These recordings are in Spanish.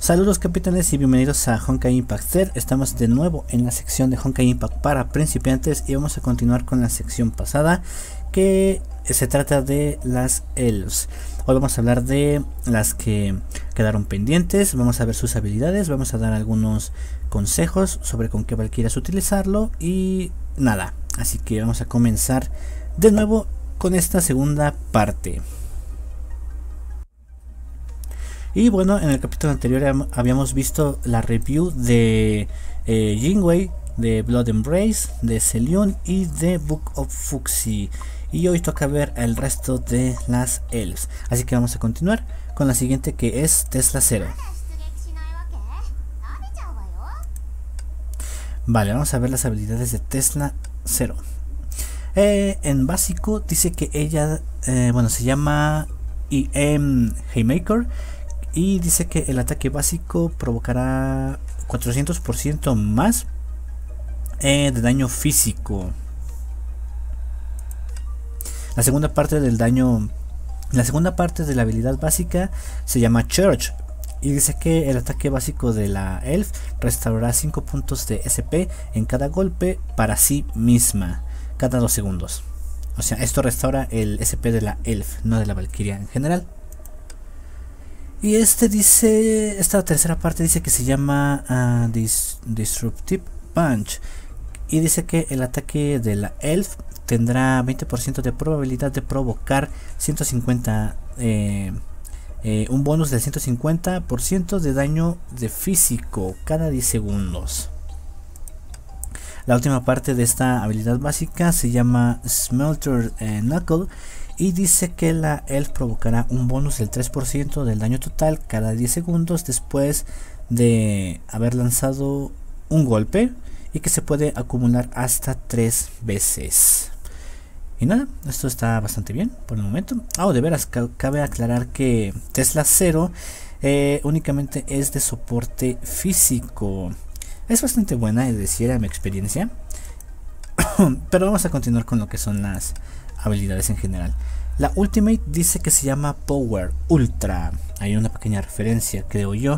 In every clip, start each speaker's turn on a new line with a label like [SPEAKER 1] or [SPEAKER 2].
[SPEAKER 1] Saludos capitanes y bienvenidos a Honkai Impact Zero. Estamos de nuevo en la sección de Honkai Impact para principiantes y vamos a continuar con la sección pasada que se trata de las elves. Hoy vamos a hablar de las que quedaron pendientes, vamos a ver sus habilidades, vamos a dar algunos consejos sobre con qué valquirias utilizarlo y nada. Así que vamos a comenzar de nuevo con esta segunda parte. Y bueno, en el capítulo anterior habíamos visto la review de Jinwei, de Blood Embrace, de Celion y de Book of Fuxi. Y hoy toca ver el resto de las elves. Así que vamos a continuar con la siguiente, que es Tesla Zero. Vale, vamos a ver las habilidades de Tesla Zero. En básico dice que ella, se llama EM Haymaker. Y dice que el ataque básico provocará 400% más de daño físico. La segunda parte del daño, la segunda parte de la habilidad básica se llama Church. Y dice que el ataque básico de la elf restaurará 5 puntos de SP en cada golpe para sí misma, cada 2 segundos. O sea, esto restaura el SP de la elf, no de la valquiria en general. Y esta tercera parte dice que se llama Disruptive Punch. Y dice que el ataque de la elf tendrá 20% de probabilidad de provocar 150, un bonus del 150% de daño de físico cada 10 segundos. La última parte de esta habilidad básica se llama Smelter Knuckle. Y dice que la elf provocará un bonus del 3% del daño total cada 10 segundos después de haber lanzado un golpe, y que se puede acumular hasta 3 veces. Y nada, esto está bastante bien por el momento. De veras, cabe aclarar que Tesla Zero únicamente es de soporte físico. Es bastante buena, es decir, a mi experiencia. Pero vamos a continuar con lo que son las habilidades en general. La Ultimate dice que se llama Power Ultra. Hay una pequeña referencia, creo yo.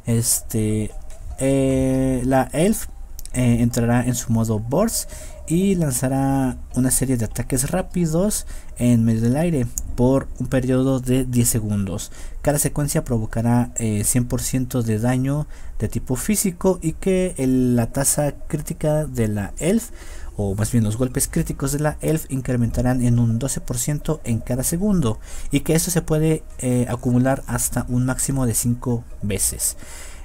[SPEAKER 1] La elf entrará en su modo Burst y lanzará una serie de ataques rápidos en medio del aire por un periodo de 10 segundos. Cada secuencia provocará 100% de daño de tipo físico, y que la tasa crítica de la elf, o más bien los golpes críticos de la elf, incrementarán en un 12% en cada segundo, y que esto se puede acumular hasta un máximo de 5 veces.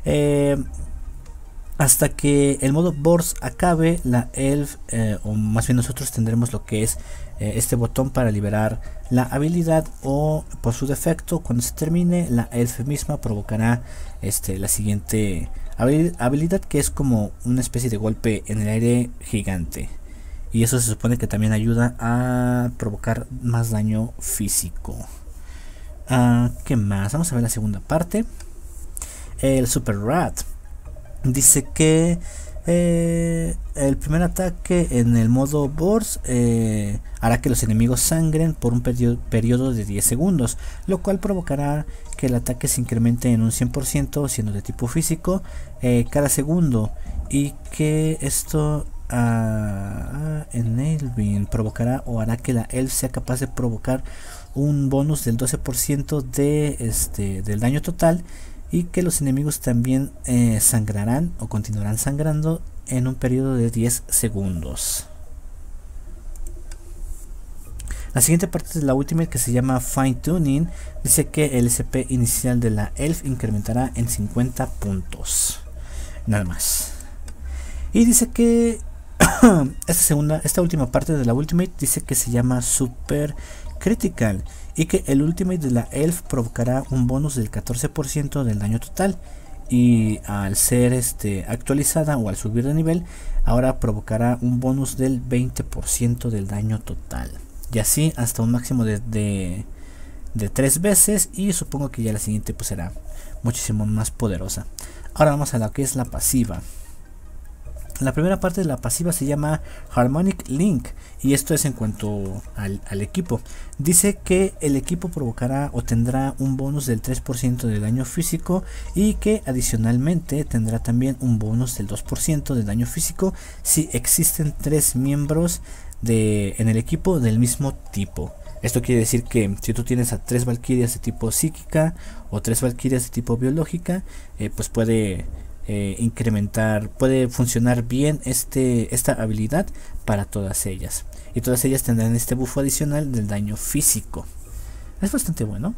[SPEAKER 1] Hasta que el modo Burst acabe, la elf, o más bien nosotros tendremos lo que es este botón para liberar la habilidad, o por su defecto, cuando se termine, la elf misma provocará la siguiente habilidad, que es como una especie de golpe en el aire gigante. Y eso se supone que también ayuda a provocar más daño físico. ¿Qué más? Vamos a ver la segunda parte. El Super Rat dice que el primer ataque en el modo Burst hará que los enemigos sangren por un periodo de 10 segundos, lo cual provocará que el ataque se incremente en un 100%, siendo de tipo físico, cada segundo, y que esto Enabling provocará o hará que la elf sea capaz de provocar un bonus del 12% del daño total, y que los enemigos también sangrarán o continuarán sangrando en un periodo de 10 segundos. La siguiente parte de la Ultimate, que se llama Fine Tuning, dice que el SP inicial de la elf incrementará en 50 puntos. Nada más. Y dice que esta última parte de la Ultimate dice que se llama Super Critical, y que el Ultimate de la elf provocará un bonus del 14% del daño total, y al ser actualizada o al subir de nivel, ahora provocará un bonus del 20% del daño total, y así hasta un máximo de 3 veces, y supongo que ya la siguiente pues será muchísimo más poderosa. Ahora vamos a lo que es la pasiva. La primera parte de la pasiva se llama Harmonic Link y esto es en cuanto al equipo. Dice que el equipo provocará o tendrá un bonus del 3% de daño físico y que adicionalmente tendrá también un bonus del 2% de daño físico si existen 3 miembros en el equipo del mismo tipo. Esto quiere decir que si tú tienes a 3 valquirias de tipo psíquica o 3 valquirias de tipo biológica, pues puede incrementar, puede funcionar bien esta habilidad para todas ellas, y todas ellas tendrán este buffo adicional del daño físico. Es bastante bueno.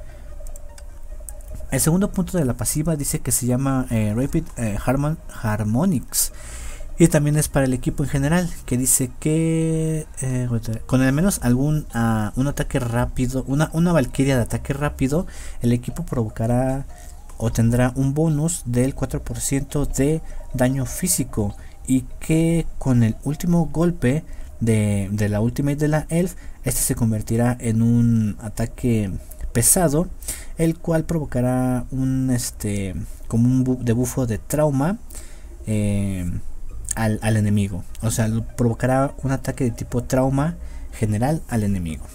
[SPEAKER 1] El segundo punto de la pasiva dice que se llama Rapid Harmonics y también es para el equipo en general, que dice que con al menos un ataque rápido, una valquiria de ataque rápido, el equipo provocará o tendrá un bonus del 4% de daño físico, y que con el último golpe de la ultimate de la elf, este se convertirá en un ataque pesado, el cual provocará como un debuffo de trauma al enemigo. O sea, provocará un ataque de tipo trauma general al enemigo.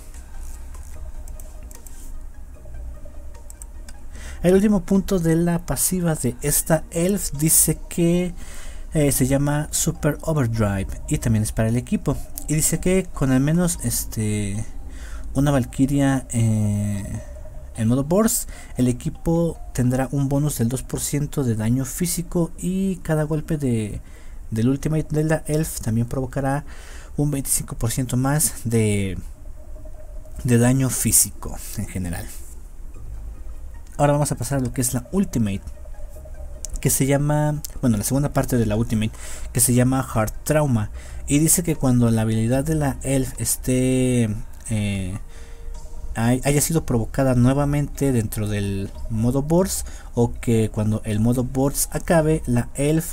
[SPEAKER 1] El último punto de la pasiva de esta elf dice que se llama Super Overdrive y también es para el equipo, y dice que con al menos una valquiria en modo burst, el equipo tendrá un bonus del 2% de daño físico, y cada golpe del ultimate de la elf también provocará un 25% más de daño físico en general. Ahora vamos a pasar a lo que es la ultimate, que se llama, bueno, la segunda parte de la ultimate, que se llama Heart Trauma, y dice que cuando la habilidad de la elf haya sido provocada nuevamente dentro del modo burst, o que cuando el modo burst acabe, la elf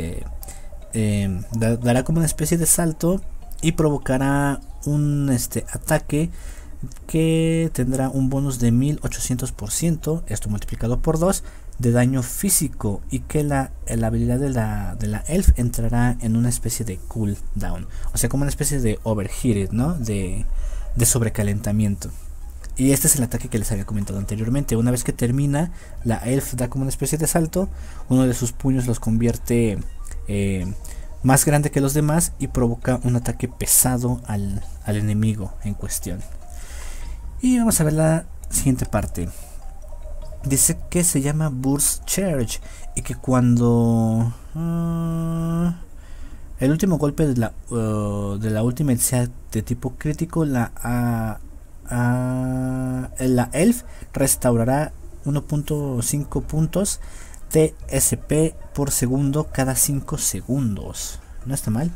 [SPEAKER 1] dará como una especie de salto y provocará un ataque que tendrá un bonus de 1800%, esto multiplicado por 2, de daño físico, y que la habilidad de la elf entrará en una especie de cooldown, o sea, como una especie de overheated, ¿no? De sobrecalentamiento. Y este es el ataque que les había comentado anteriormente. Una vez que termina, la elf da como una especie de salto, uno de sus puños los convierte más grande que los demás y provoca un ataque pesado al enemigo en cuestión. Y vamos a ver la siguiente parte. Dice que se llama Burst Charge y que cuando el último golpe de la ultimate sea de tipo crítico, la elf restaurará 1.5 puntos de SP por segundo cada 5 segundos. No está mal.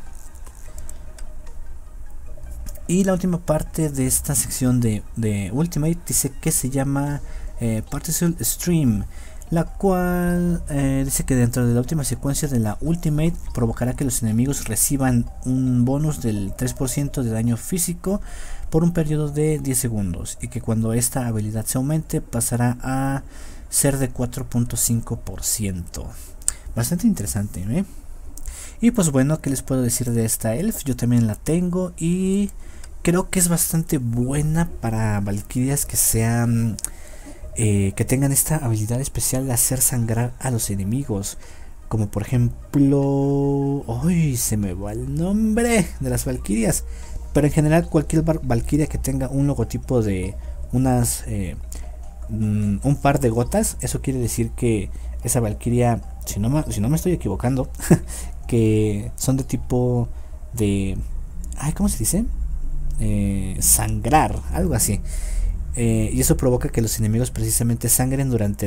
[SPEAKER 1] Y la última parte de esta sección de Ultimate dice que se llama Particle Stream, la cual dice que dentro de la última secuencia de la Ultimate provocará que los enemigos reciban un bonus del 3% de daño físico por un periodo de 10 segundos, y que cuando esta habilidad se aumente pasará a ser de 4.5%. Bastante interesante, ¿eh? Y pues bueno, ¿qué les puedo decir de esta elf? Yo también la tengo y creo que es bastante buena para valquirias que sean que tengan esta habilidad especial de hacer sangrar a los enemigos, como por ejemplo, ¡ay! Se me va el nombre de las valquirias, pero en general cualquier valquiria que tenga un logotipo de un par de gotas, eso quiere decir que esa valquiria, si no me estoy equivocando, que son de tipo de, ¿cómo se dice? Sangrar, algo así. Y eso provoca que los enemigos precisamente sangren durante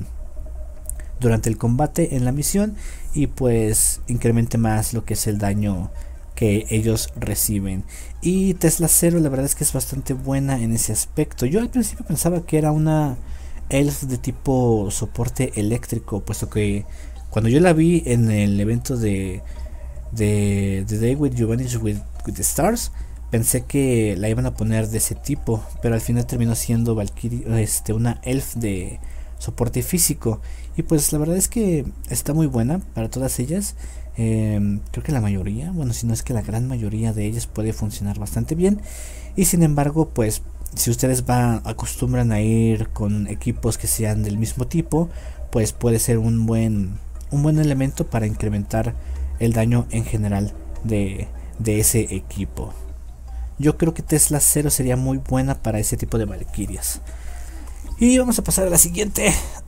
[SPEAKER 1] el combate en la misión, y pues incremente más lo que es el daño que ellos reciben. Y Tesla Zero, la verdad es que es bastante buena en ese aspecto. Yo al principio pensaba que era una elf de tipo soporte eléctrico, puesto que cuando yo la vi en el evento de The Day With You Vanish with the Stars, pensé que la iban a poner de ese tipo, pero al final terminó siendo una elf de soporte físico, y pues la verdad es que está muy buena para todas ellas. Creo que la mayoría, bueno, si no es que la gran mayoría de ellas puede funcionar bastante bien. Y sin embargo, pues si ustedes acostumbran a ir con equipos que sean del mismo tipo, pues puede ser un buen elemento para incrementar el daño en general de ese equipo. Yo creo que Tesla 0 sería muy buena para ese tipo de valquirias. Y vamos a pasar a la siguiente.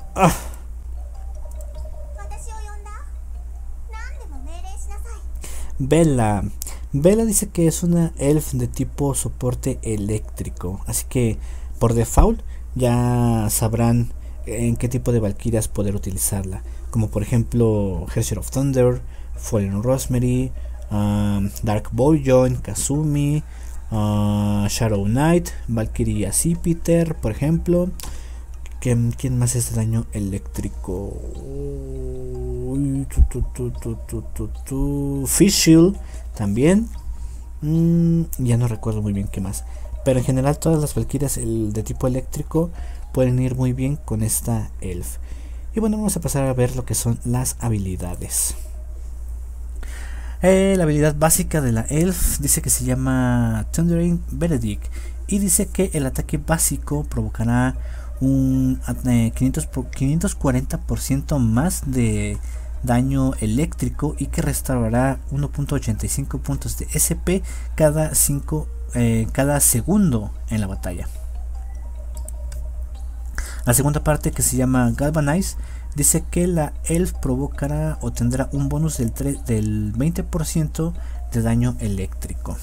[SPEAKER 1] Bella. Bella dice que es una elf de tipo soporte eléctrico. Así que por default ya sabrán en qué tipo de valquirias poder utilizarla. Como por ejemplo Herrscher of Thunder, Fallen Rosemary, Dark Boyjon, Kazumi, Shadow Knight, Valkyria Sipiter, por ejemplo. ¿Quién más es de daño eléctrico? Fish Shield también. Ya no recuerdo muy bien qué más. Pero en general todas las valquirias de tipo eléctrico pueden ir muy bien con esta elf. Y bueno, vamos a pasar a ver lo que son las habilidades. La habilidad básica de la elf dice que se llama Thundering Benedict. Y dice que el ataque básico provocará un 540% más de daño eléctrico y que restaurará 1.85 puntos de SP cada segundo en la batalla. La segunda parte, que se llama Galvanize, dice que la elf provocará o tendrá un bonus del 20% de daño eléctrico.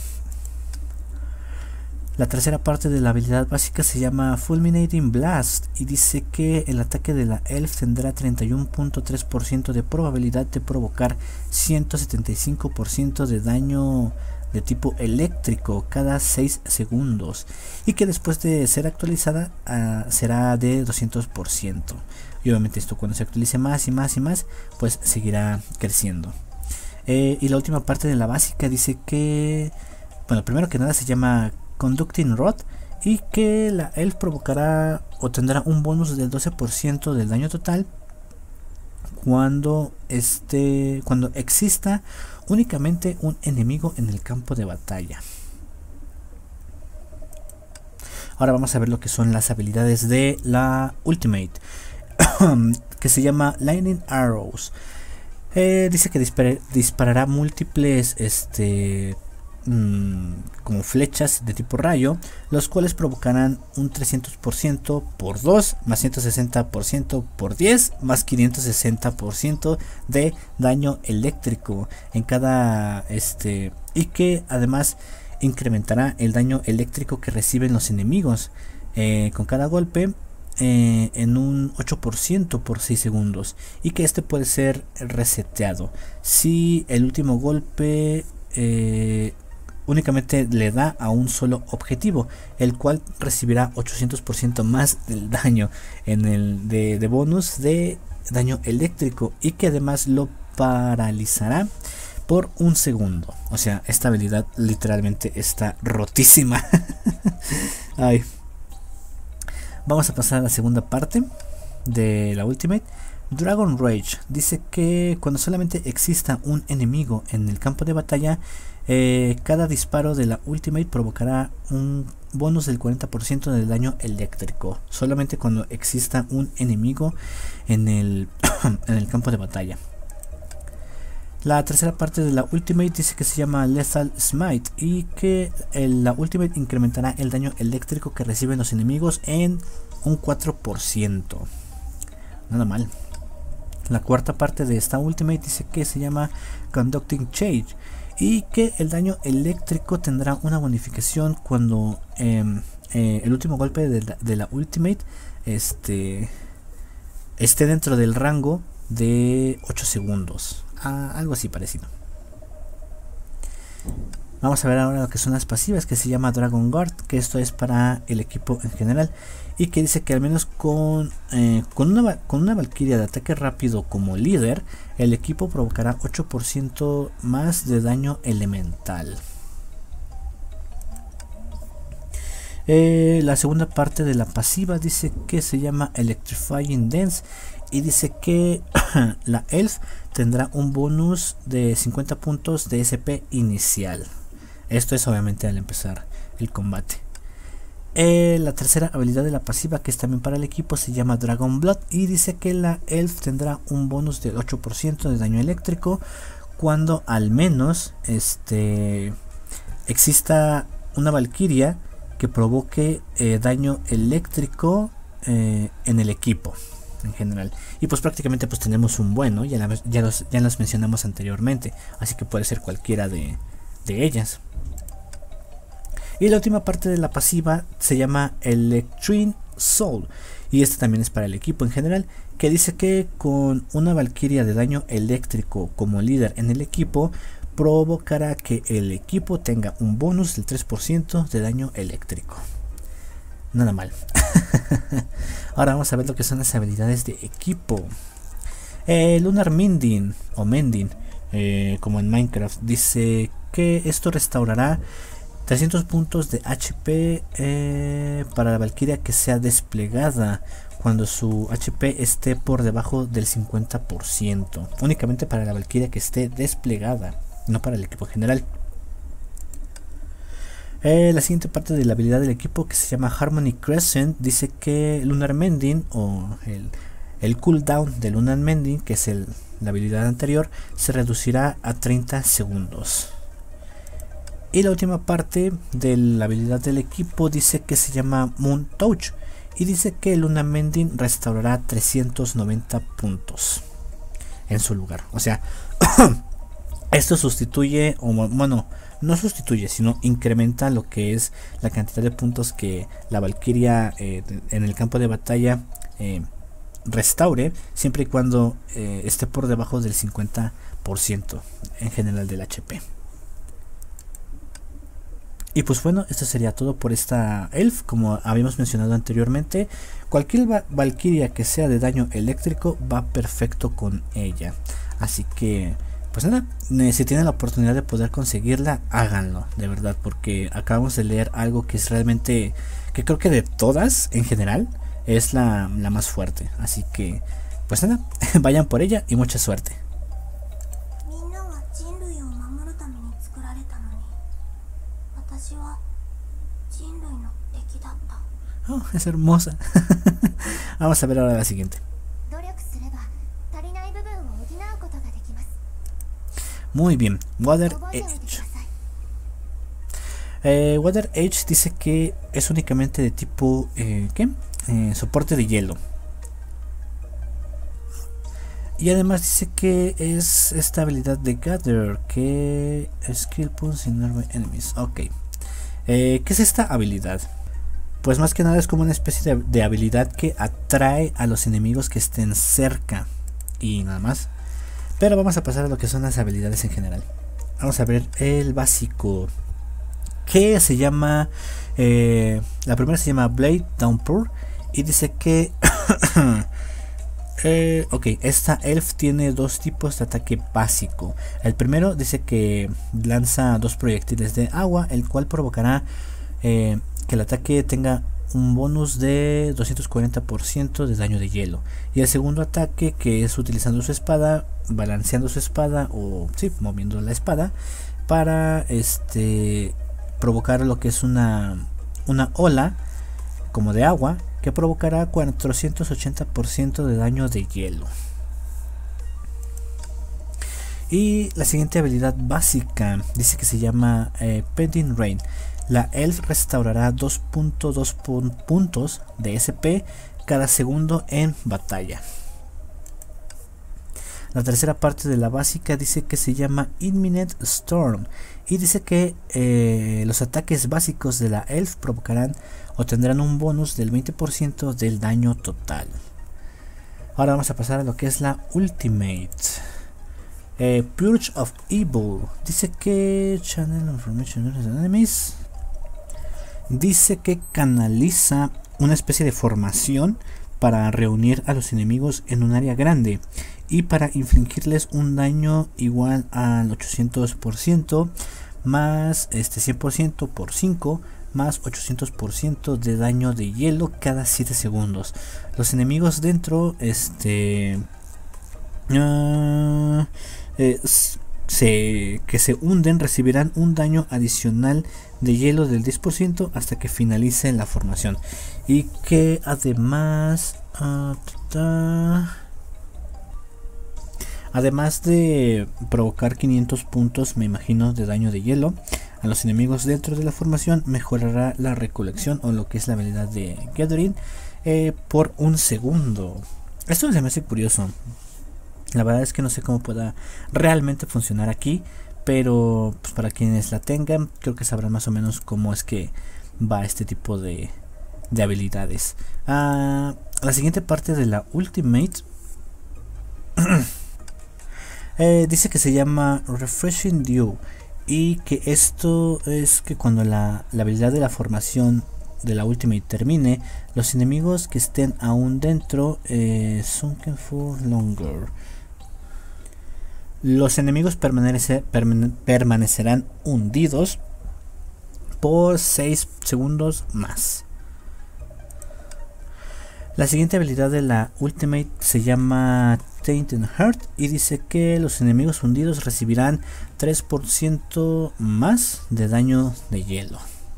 [SPEAKER 1] La tercera parte de la habilidad básica se llama Fulminating Blast y dice que el ataque de la elf tendrá 31.3% de probabilidad de provocar 175% de daño de tipo eléctrico cada 6 segundos y que después de ser actualizada será de 200%. Y obviamente esto, cuando se actualice más y más y más, pues seguirá creciendo. Y la última parte de la básica dice que, bueno, primero que nada se llama Conducting Rod y que la elf provocará o tendrá un bonus del 12% del daño total cuando exista únicamente un enemigo en el campo de batalla. Ahora vamos a ver lo que son las habilidades de la Ultimate, que se llama Lightning Arrows. Dice que disparará múltiples como flechas de tipo rayo, los cuales provocarán un 300% por 2, más 160% por 10, más 560% de daño eléctrico en cada y que además incrementará el daño eléctrico que reciben los enemigos con cada golpe en un 8% por 6 segundos, y que puede ser reseteado si el último golpe únicamente le da a un solo objetivo, el cual recibirá 800% más del daño de bonus de daño eléctrico, y que además lo paralizará por un segundo. O sea, esta habilidad literalmente está rotísima. Ay. Vamos a pasar a la segunda parte de la Ultimate. Dragon Rage dice que cuando solamente exista un enemigo en el campo de batalla, cada disparo de la Ultimate provocará un bonus del 40% del daño eléctrico, solamente cuando exista un enemigo en el campo de batalla. La tercera parte de la Ultimate dice que se llama Lethal Smite y que la Ultimate incrementará el daño eléctrico que reciben los enemigos en un 4%. Nada mal. La cuarta parte de esta Ultimate dice que se llama Conducting Change y que el daño eléctrico tendrá una bonificación cuando el último golpe de la Ultimate esté dentro del rango de 8 segundos. Algo así parecido. Vamos a ver ahora lo que son las pasivas, que se llama Dragon Guard, que esto es para el equipo en general, y que dice que al menos con una Valkyria de ataque rápido como líder, el equipo provocará 8% más de daño elemental. La segunda parte de la pasiva dice que se llama Electrifying Dance y dice que la Elf tendrá un bonus de 50 puntos de SP inicial. Esto es obviamente al empezar el combate. La tercera habilidad de la pasiva, que es también para el equipo, se llama Dragon Blood y dice que la Elf tendrá un bonus del 8% de daño eléctrico cuando al menos exista una Valkyria que provoque daño eléctrico en el equipo en general. Y pues prácticamente pues tenemos un buen, ¿no? Ya las mencionamos anteriormente, así que puede ser cualquiera de ellas. Y la última parte de la pasiva se llama Electrine Soul, y este también es para el equipo en general, que dice que con una Valkyria de daño eléctrico como líder en el equipo, provocará que el equipo tenga un bonus del 3% de daño eléctrico. Nada mal. Ahora vamos a ver lo que son las habilidades de equipo. Lunar Mending o Mending, como en Minecraft, dice que esto restaurará 300 puntos de HP para la Valkyria que sea desplegada cuando su HP esté por debajo del 50%. Únicamente para la Valkyria que esté desplegada, no para el equipo general. La siguiente parte de la habilidad del equipo, que se llama Harmony Crescent, dice que Lunar Mending o el cooldown de Lunar Mending, que es la habilidad anterior, se reducirá a 30 segundos. Y la última parte de la habilidad del equipo dice que se llama Moon Touch y dice que Lunar Mending restaurará 390 puntos en su lugar. O sea, esto sustituye, o bueno, no sustituye, sino incrementa lo que es la cantidad de puntos que la Valkyria en el campo de batalla restaure, siempre y cuando esté por debajo del 50% en general del HP. Y pues bueno, esto sería todo por esta Elf. Como habíamos mencionado anteriormente, cualquier Valkyria que sea de daño eléctrico va perfecto con ella. Así que pues nada, si tienen la oportunidad de poder conseguirla, háganlo, de verdad, porque acabamos de leer algo que es realmente, que creo que de todas en general es la más fuerte. Así que pues nada, vayan por ella y mucha suerte. Oh, es hermosa. Vamos a ver ahora la siguiente. Muy bien, Water Edge. Water Edge dice que es únicamente de tipo soporte de hielo. Y además dice que es esta habilidad de Gather, que Skill Points in Nearby Enemies. Ok. ¿Qué es esta habilidad? Pues más que nada es como una especie de habilidad que atrae a los enemigos que estén cerca. Y nada más. Pero vamos a pasar a lo que son las habilidades en general. Vamos a ver el básico, que se llama la primera se llama Blade Downpour y dice que ok, esta Elf tiene dos tipos de ataque básico. El primero dice que lanza dos proyectiles de agua, el cual provocará que el ataque tenga un bonus de 240% de daño de hielo. Y el segundo ataque, que es utilizando su espada, balanceando su espada, o sí, moviendo la espada, para provocar lo que es una ola como de agua, que provocará 480% de daño de hielo. Y la siguiente habilidad básica dice que se llama Pending Rain. La Elf restaurará 2.2 puntos de SP cada segundo en batalla. La tercera parte de la básica dice que se llama Imminent Storm y dice que los ataques básicos de la Elf provocarán o tendrán un bonus del 20% del daño total. Ahora vamos a pasar a lo que es la Ultimate. Purge of Evil dice que Channel Information Enemies. Dice que canaliza una especie de formación para reunir a los enemigos en un área grande y para infligirles un daño igual al 800% más 100% por 5 más 800% de daño de hielo cada 7 segundos. Los enemigos dentro que se hunden recibirán un daño adicional de hielo del 10% hasta que finalice la formación. Y que además de provocar 500 puntos, me imagino, de daño de hielo a los enemigos dentro de la formación, mejorará la recolección o lo que es la habilidad de Gathering por un segundo. Esto se me hace curioso. La verdad es que no sé cómo pueda realmente funcionar aquí, pero pues para quienes la tengan, creo que sabrán más o menos cómo es que va este tipo de habilidades. La siguiente parte de la Ultimate dice que se llama Refreshing Dew, y que esto es que cuando la habilidad de la formación de la Ultimate termine, los enemigos que estén aún dentro sunken for longer. Los enemigos permanecerán hundidos por 6 segundos más. La siguiente habilidad de la Ultimate se llama Tainted Heart y dice que los enemigos hundidos recibirán 3% más de daño de hielo.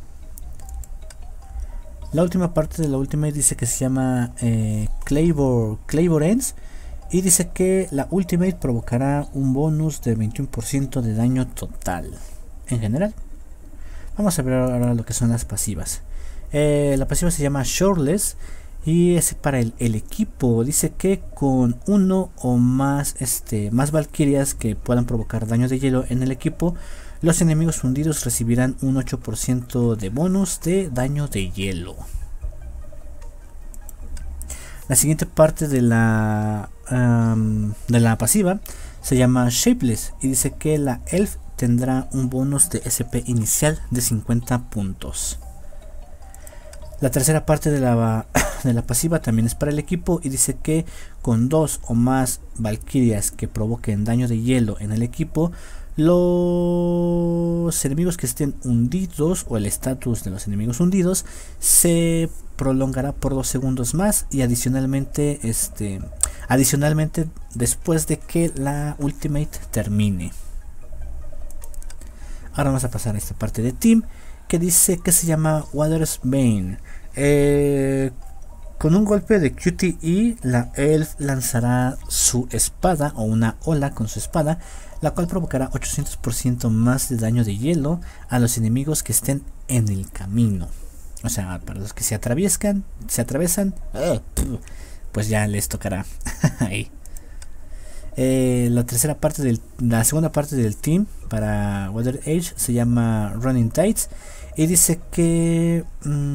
[SPEAKER 1] La última parte de la Ultimate dice que se llama Clavor Ends y dice que la Ultimate provocará un bonus de 21% de daño total en general. Vamos a ver ahora lo que son las pasivas. La pasiva se llama Shoreless y es para el equipo. Dice que con uno o más valquirias que puedan provocar daño de hielo en el equipo, los enemigos hundidos recibirán un 8% de bonus de daño de hielo. La siguiente parte de la pasiva se llama Shapeless y dice que la Elf tendrá un bonus de SP inicial de 50 puntos. La tercera parte de la pasiva también es para el equipo y dice que con 2 o más valquirias que provoquen daño de hielo en el equipo, los enemigos que estén hundidos o el estatus de los enemigos hundidos se prolongará por 2 segundos más, y adicionalmente después de que la Ultimate termine. Ahora vamos a pasar a esta parte de Team, que dice que se llama Water's Bane. Con un golpe de QTE, la Elf lanzará su espada o una ola con su espada, la cual provocará 800% más de daño de hielo a los enemigos que estén en el camino. O sea, para los que se atravesan, pues ya les tocará ahí. La segunda parte del team para Water Age se llama Running Tides y dice que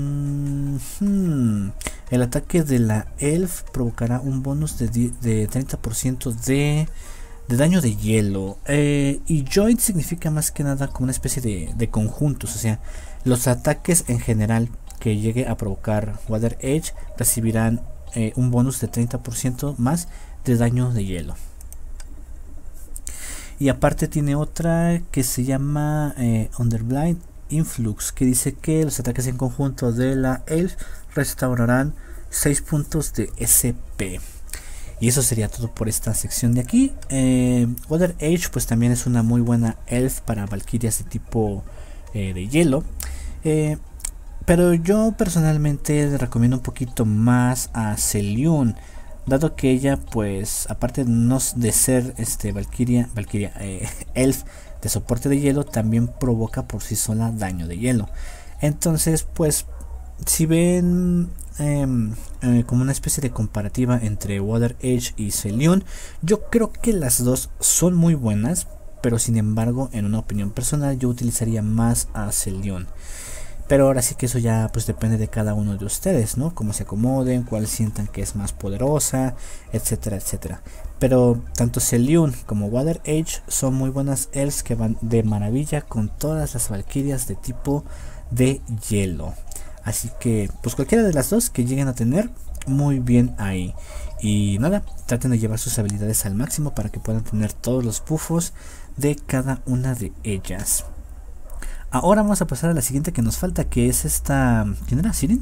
[SPEAKER 1] el ataque de la Elf provocará un bonus de 30% de daño de hielo. Y Joint significa más que nada como una especie de conjuntos, o sea, los ataques en general que llegue a provocar Water Age recibirán un bonus de 30% más de daño de hielo. Y aparte tiene otra que se llama Underblind Influx, que dice que los ataques en conjunto de la Elf restaurarán 6 puntos de SP. Y eso sería todo por esta sección de aquí. Water Age pues también es una muy buena Elf para valquirias de tipo de hielo. Pero yo personalmente recomiendo un poquito más a Celiun, dado que ella pues aparte de ser valquiria Elf de soporte de hielo, también provoca por sí sola daño de hielo. Entonces pues si ven como una especie de comparativa entre Water Age y Celiun, yo creo que las dos son muy buenas, pero sin embargo en una opinión personal yo utilizaría más a Celiun. Pero ahora sí que eso ya pues depende de cada uno de ustedes, ¿no? Cómo se acomoden, cuál sientan que es más poderosa, etcétera, etcétera. Pero tanto Celiun como Water Age son muy buenas elves que van de maravilla con todas las valquirias de tipo de hielo. Así que pues cualquiera de las dos que lleguen a tener, muy bien ahí. Y nada, traten de llevar sus habilidades al máximo para que puedan tener todos los buffos de cada una de ellas. Ahora vamos a pasar a la siguiente que nos falta, que es esta... ¿Quién era? ¿Sirin?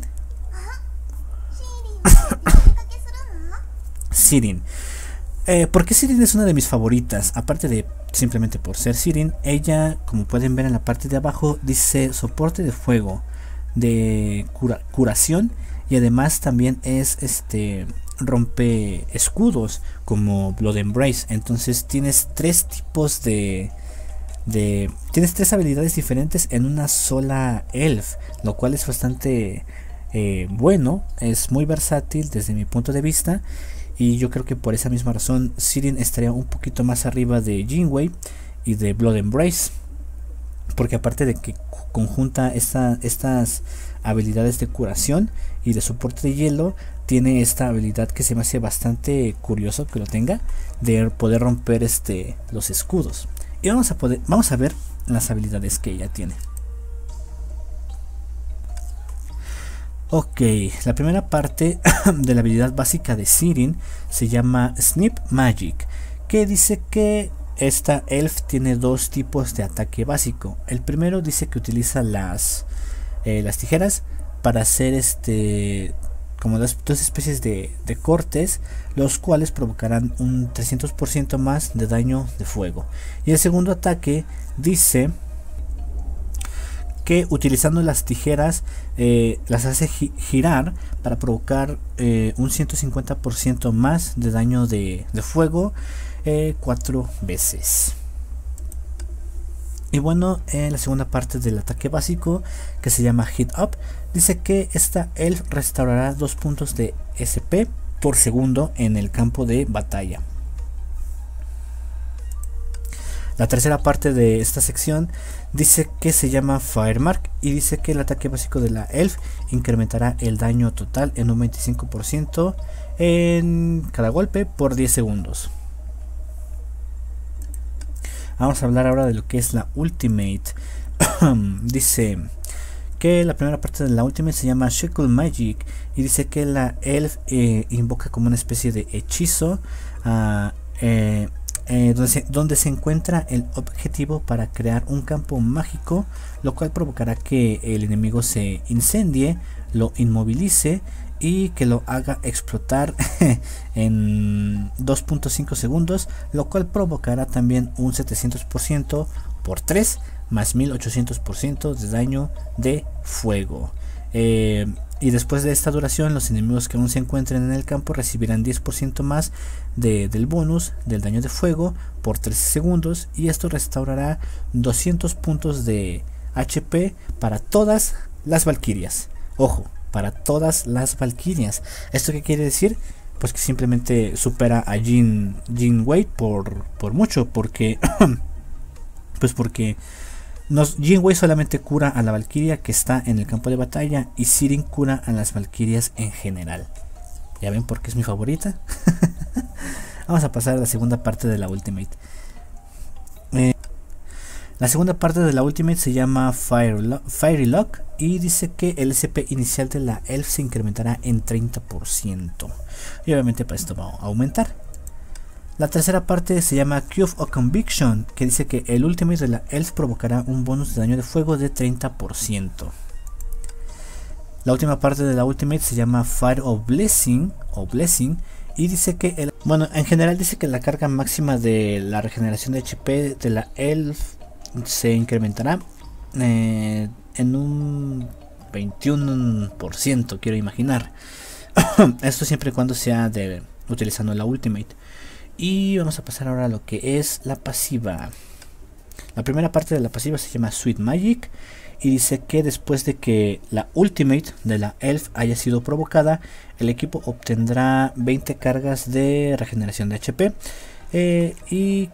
[SPEAKER 1] Sirin. ¿Por qué Sirin es una de mis favoritas? Aparte de simplemente por ser Sirin, ella, como pueden ver en la parte de abajo, dice soporte de fuego, de curación, y además también es rompe escudos como Blood Embrace. Entonces tienes tres tipos tienes tres habilidades diferentes en una sola elf, lo cual es bastante bueno, es muy versátil desde mi punto de vista. Y yo creo que por esa misma razón Sirin estaría un poquito más arriba de Jinwei y de Blood Embrace, porque aparte de que conjunta estas habilidades de curación y de soporte de hielo, tiene esta habilidad que se me hace bastante curioso que lo tenga, de poder romper los escudos. Y vamos a ver las habilidades que ella tiene. Ok, la primera parte de la habilidad básica de Sirin se llama Snip Magic, que dice que esta elf tiene dos tipos de ataque básico. El primero dice que utiliza las tijeras para hacer como dos especies de cortes, los cuales provocarán un 300% más de daño de fuego. Y el segundo ataque dice que utilizando las tijeras las hace girar para provocar un 150% más de daño de fuego 4 veces. Y bueno, en la segunda parte del ataque básico, que se llama Hit Up, dice que esta elf restaurará 2 puntos de SP por segundo en el campo de batalla. La tercera parte de esta sección dice que se llama Firemark y dice que el ataque básico de la elf incrementará el daño total en un 25% en cada golpe por 10 segundos. Vamos a hablar ahora de lo que es la Ultimate. Dice que la primera parte de la Ultimate se llama Shackle Magic y dice que la elf invoca como una especie de hechizo donde se encuentra el objetivo para crear un campo mágico, lo cual provocará que el enemigo se incendie, lo inmovilice y que lo haga explotar en 2.5 segundos, lo cual provocará también un 700% por 3 más 1800% de daño de fuego. Y después de esta duración, los enemigos que aún se encuentren en el campo recibirán 10% más del bonus del daño de fuego por 13 segundos, y esto restaurará 200 puntos de HP para todas las valquirias. Ojo, para todas las valquirias. ¿Esto qué quiere decir? Pues que simplemente supera a Jinwei por mucho, porque pues porque Jinwei solamente cura a la valquiria que está en el campo de batalla, y Sirin cura a las valquirias en general. Ya ven por qué es mi favorita. Vamos a pasar a la segunda parte de la Ultimate. La segunda parte de la Ultimate se llama Fiery Lock y dice que el SP inicial de la elf se incrementará en 30%. Y obviamente para esto va a aumentar. La tercera parte se llama Cube of Conviction, que dice que el Ultimate de la elf provocará un bonus de daño de fuego de 30%. La última parte de la Ultimate se llama Fire of Blessing y dice que en general dice que la carga máxima de la regeneración de HP de la elf se incrementará en un 21%, quiero imaginar. Esto siempre y cuando sea utilizando la Ultimate. Y vamos a pasar ahora a lo que es la pasiva. La primera parte de la pasiva se llama Sweet Magic y dice que después de que la Ultimate de la elf haya sido provocada, el equipo obtendrá 20 cargas de regeneración de HP y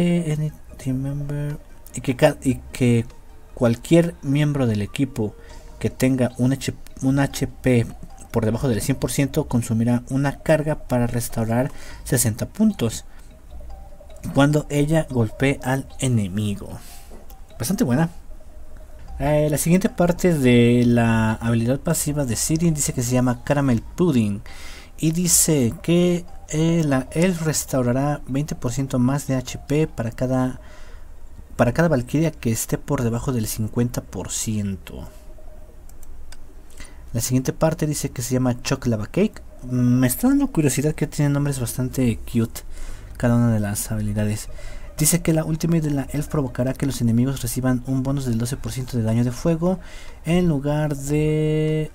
[SPEAKER 1] que cualquier miembro del equipo que tenga un HP por debajo del 100% consumirá una carga para restaurar 60 puntos cuando ella golpee al enemigo. Bastante buena. La siguiente parte de la habilidad pasiva de Sirin dice que se llama Caramel Pudding y dice que la elf restaurará 20% más de HP para cada para cada Valkyria que esté por debajo del 50%. La siguiente parte dice que se llama Choc Lava Cake. Me está dando curiosidad que tienen nombres bastante cute cada una de las habilidades. Dice que la ultimate de la Elf provocará que los enemigos reciban un bonus del 12% de daño de fuego en lugar de...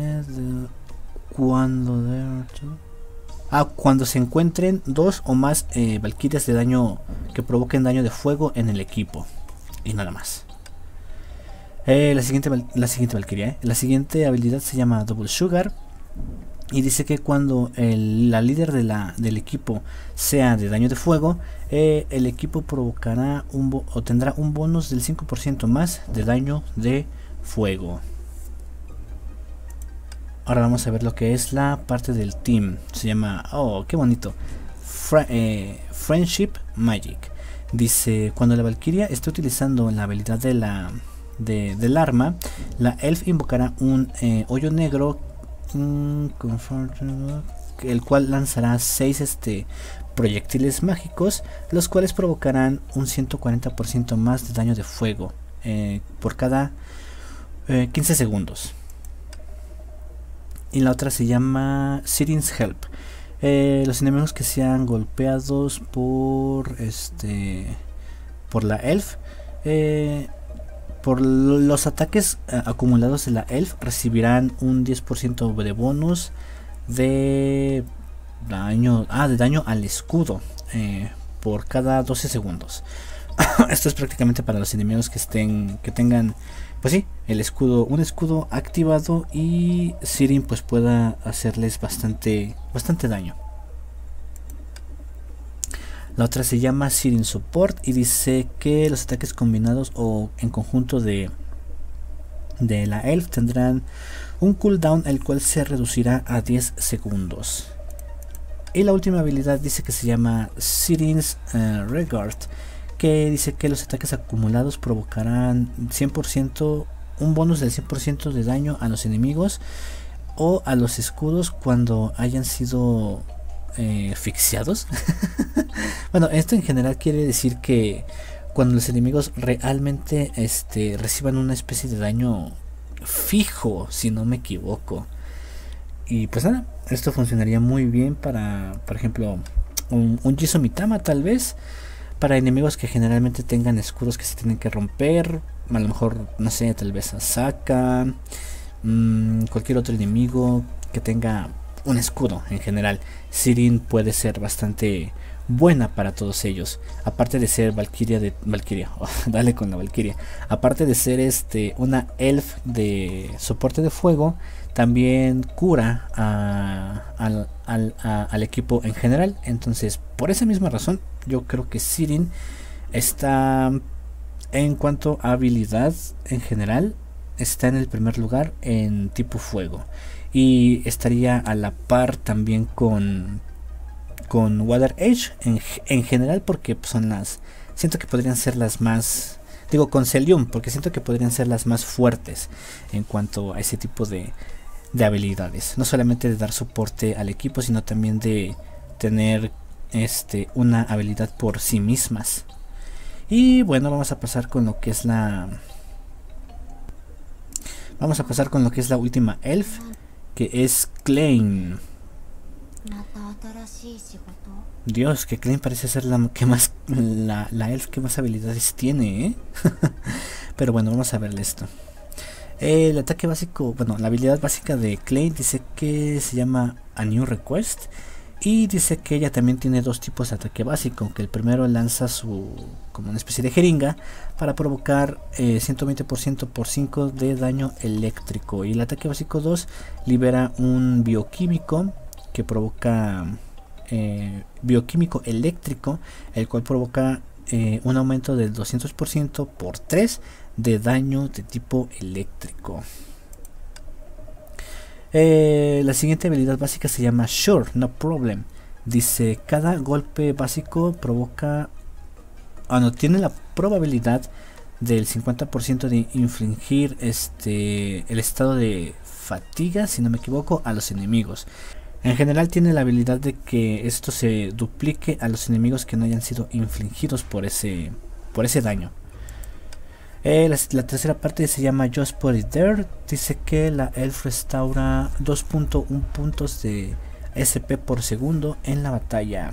[SPEAKER 1] cuando se encuentren dos o más Valkyrias de daño que provoquen daño de fuego en el equipo. Y nada más. La siguiente Valkyria, la siguiente habilidad se llama Double Sugar. Y dice que cuando la líder del equipo sea de daño de fuego, el equipo provocará tendrá un bonus del 5% más de daño de fuego. Ahora vamos a ver lo que es la parte del team. Se llama, oh, qué bonito, Friendship Magic. Dice, cuando la Valkyria esté utilizando la habilidad del arma, la Elf invocará un hoyo negro, el cual lanzará 6 proyectiles mágicos, los cuales provocarán un 140% más de daño de fuego por cada 15 segundos. Y la otra se llama Sirin's Help. Los enemigos que sean golpeados por la Elf, por los ataques acumulados de la Elf, recibirán un 10% de bonus de daño, al escudo por cada 12 segundos. Esto es prácticamente para los enemigos que tengan, pues sí, un escudo activado, y Sirin pues pueda hacerles bastante daño. La otra se llama Sirin Support y dice que los ataques combinados o en conjunto de la Elf tendrán un cooldown el cual se reducirá a 10 segundos. Y la última habilidad dice que se llama Sirin's Regard, que dice que los ataques acumulados provocarán 100%, un bonus del 100% de daño a los enemigos o a los escudos cuando hayan sido asfixiados. Bueno, esto en general quiere decir que cuando los enemigos realmente reciban una especie de daño fijo, si no me equivoco. Y pues nada, esto funcionaría muy bien para, por ejemplo, un Jizo Mitama, tal vez para enemigos que generalmente tengan escudos que se tienen que romper. A lo mejor, no sé, tal vez Asaka, cualquier otro enemigo que tenga un escudo en general. Sirin puede ser bastante buena para todos ellos. Aparte de ser Valkyria, dale con la Valkyria. Aparte de ser una Elf de soporte de fuego, también cura al equipo en general. Entonces, por esa misma razón, yo creo que Sirin está, en cuanto a habilidad en general, está en el primer lugar en tipo fuego. Y estaría a la par también con Water Age en general, porque siento que podrían ser las más, digo, con Celium, porque siento que podrían ser las más fuertes en cuanto a ese tipo de habilidades. No solamente de dar soporte al equipo, sino también de tener una habilidad por sí mismas. Y bueno, vamos a pasar con lo que es la última Elf, que es Klein. Dios, que Klein parece ser la Elf que más habilidades tiene, ¿eh? Pero bueno, vamos a verle esto. El ataque básico, bueno, la habilidad básica de Klein dice que se llama A New Request. Y dice que ella también tiene dos tipos de ataque básico, que el primero lanza como una especie de jeringa para provocar 120% por 5 de daño eléctrico, y el ataque básico 2 libera un bioquímico que provoca bioquímico eléctrico, el cual provoca un aumento del 200% por 3 de daño de tipo eléctrico. La siguiente habilidad básica se llama Sure, No Problem. Dice, cada golpe básico provoca, tiene la probabilidad del 50% de infligir el estado de fatiga, si no me equivoco, a los enemigos. En general tiene la habilidad de que esto se duplique a los enemigos que no hayan sido infligidos por ese daño. La tercera parte se llama Just Put It There. Dice que la elf restaura 2.1 puntos de SP por segundo en la batalla.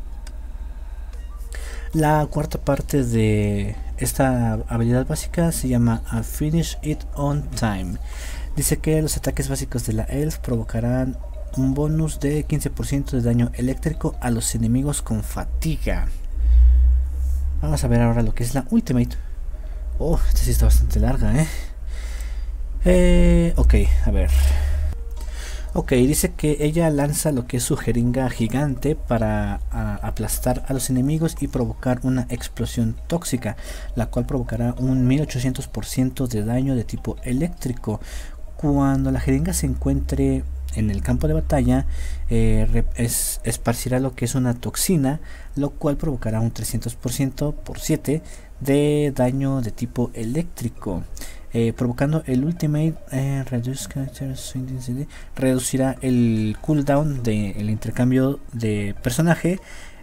[SPEAKER 1] La cuarta parte de esta habilidad básica se llama A Finish It On Time. Dice que los ataques básicos de la elf provocarán un bonus de 15% de daño eléctrico a los enemigos con fatiga. Vamos a ver ahora lo que es la ultimate. Oh, esta sí está bastante larga, ok, a ver. Ok, dice que ella lanza lo que es su jeringa gigante para aplastar a los enemigos y provocar una explosión tóxica, la cual provocará un 1800% de daño de tipo eléctrico. Cuando la jeringa se encuentre en el campo de batalla, esparcirá lo que es una toxina, lo cual provocará un 300% por 7 de daño de tipo eléctrico. Provocando el ultimate, reducirá el cooldown del intercambio de personaje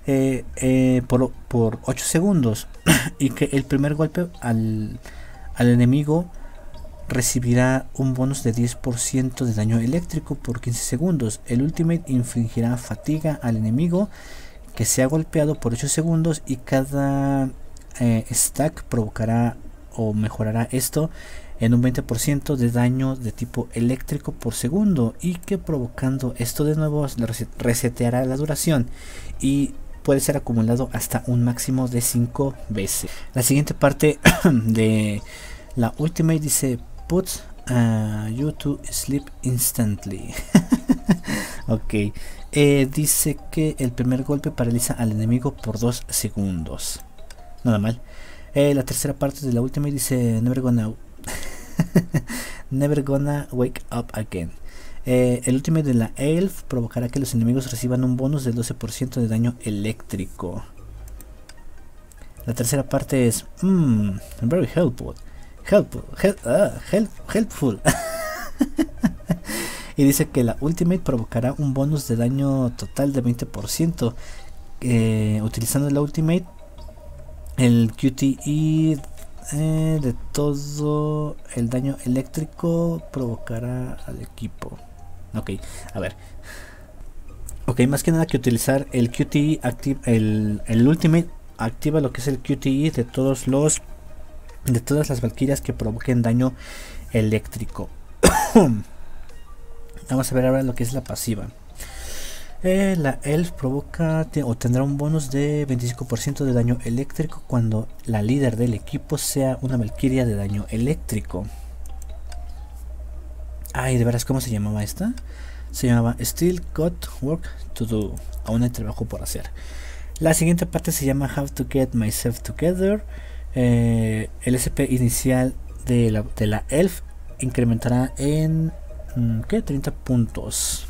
[SPEAKER 1] por 8 segundos y que el primer golpe al enemigo recibirá un bonus de 10% de daño eléctrico por 15 segundos. El ultimate infligirá fatiga al enemigo que sea golpeado por 8 segundos y cada stack provocará o mejorará esto en un 20% de daño de tipo eléctrico por segundo, y que provocando esto de nuevo reseteará la duración y puede ser acumulado hasta un máximo de 5 veces. La siguiente parte de la ultimate dice put you to sleep instantly. Ok, dice que el primer golpe paraliza al enemigo por 2 segundos. Nada mal. La tercera parte de la ultimate dice never gonna wake up again. El ultimate de la elf provocará que los enemigos reciban un bonus del 12% de daño eléctrico. La tercera parte es very helpful. Y dice que la ultimate provocará un bonus de daño total de 20%. Utilizando la ultimate, el QTE de todo el daño eléctrico provocará al equipo. Ok, a ver. Ok, más que nada que utilizar el QTE, el ultimate activa lo que es el QTE de todas las valquirias que provoquen daño eléctrico. Vamos a ver ahora lo que es la pasiva. La elf provoca o tendrá un bonus de 25% de daño eléctrico cuando la líder del equipo sea una valquiria de daño eléctrico. Ay, de veras, ¿cómo se llamaba esta? Se llamaba Still Got Work to Do. Aún hay trabajo por hacer. La siguiente parte se llama How to Get Myself Together. El SP inicial de la elf incrementará en 30 puntos.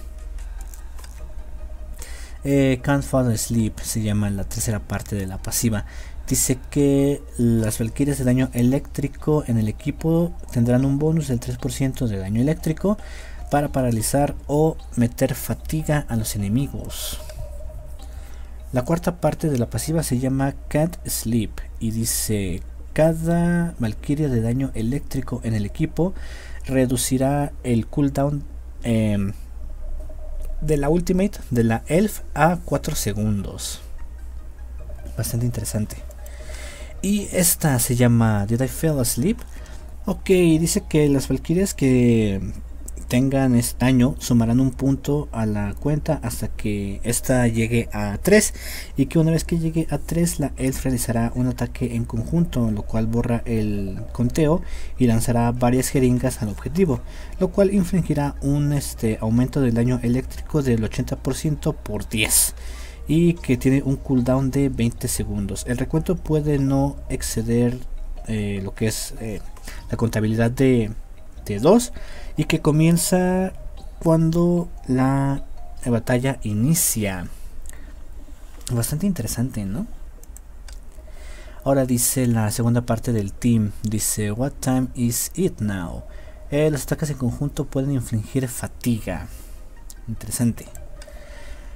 [SPEAKER 1] Can't Fall Asleep se llama la tercera parte de la pasiva. Dice que las valquirias de daño eléctrico en el equipo tendrán un bonus del 3% de daño eléctrico para paralizar o meter fatiga a los enemigos. La cuarta parte de la pasiva se llama Can't Sleep y dice: cada valquiria de daño eléctrico en el equipo reducirá el cooldown de la ultimate de la elf a 4 segundos. Bastante interesante. Y esta se llama Did I Fall Asleep? Ok, dice que las valquirias que tengan este daño sumarán un punto a la cuenta hasta que esta llegue a 3, y que una vez que llegue a 3 la elf realizará un ataque en conjunto, lo cual borra el conteo y lanzará varias jeringas al objetivo, lo cual infligirá un aumento del daño eléctrico del 80% por 10, y que tiene un cooldown de 20 segundos. El recuento puede no exceder lo que es la contabilidad de 2, y que comienza cuando la batalla inicia. Bastante interesante, ¿no? Ahora dice la segunda parte del team, dice What time is it now? Los ataques en conjunto pueden infligir fatiga. Interesante.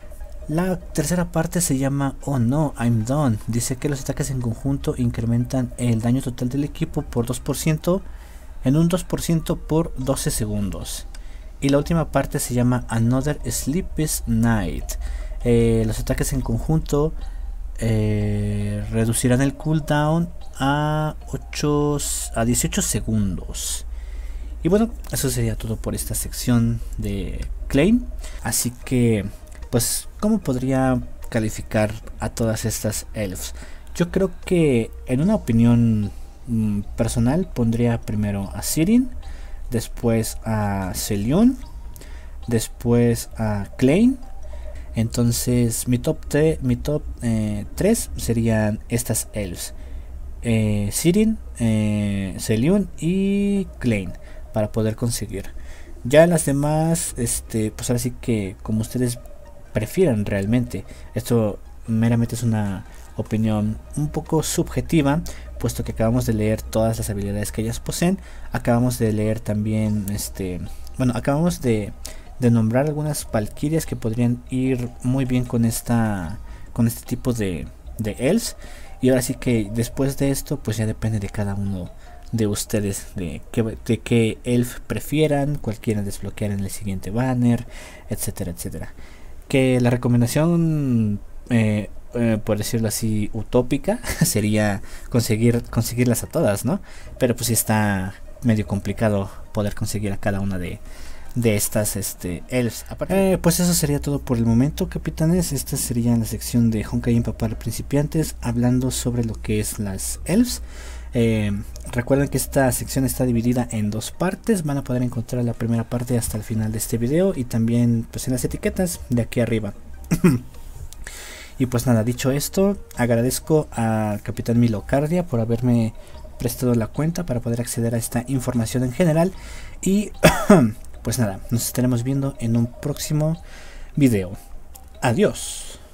[SPEAKER 1] La tercera parte se llama Oh No, I'm Done. Dice que los ataques en conjunto incrementan el daño total del equipo por 2% en un 2% por 12 segundos. Y la última parte se llama Another Sleepless Night. Los ataques en conjunto reducirán el cooldown a 18 segundos. Y bueno, eso sería todo por esta sección de Claim. Así que, pues, ¿cómo podría calificar a todas estas elves? Yo creo que, en una opinión personal, pondría primero a Sirin, después a Celion, después a Claim. Entonces mi top 3 serían estas elves: Sirin, Celion y Claim, para poder conseguir. Ya las demás, pues ahora sí que como ustedes prefieran realmente. Esto meramente es una opinión un poco subjetiva, puesto que acabamos de leer todas las habilidades que ellas poseen. Acabamos de leer también, bueno, acabamos de nombrar algunas valquirias que podrían ir muy bien con este tipo de elves. Y ahora sí que después de esto, pues ya depende de cada uno de ustedes de qué elf prefieran, cuál quieran desbloquear en el siguiente banner, etcétera, etcétera. Que la recomendación, por decirlo así, utópica sería conseguirlas a todas, ¿no? Pero pues sí está medio complicado poder conseguir a cada una de estas elves. Pues eso sería todo por el momento, capitanes. Esta sería la sección de Honkai Impact para principiantes, hablando sobre lo que es las elves. Recuerden que esta sección está dividida en dos partes. Van a poder encontrar la primera parte hasta el final de este video, y también pues en las etiquetas de aquí arriba. Y pues nada, dicho esto, agradezco al capitán Milocardia por haberme prestado la cuenta para poder acceder a esta información en general. Y pues nada, nos estaremos viendo en un próximo video. Adiós.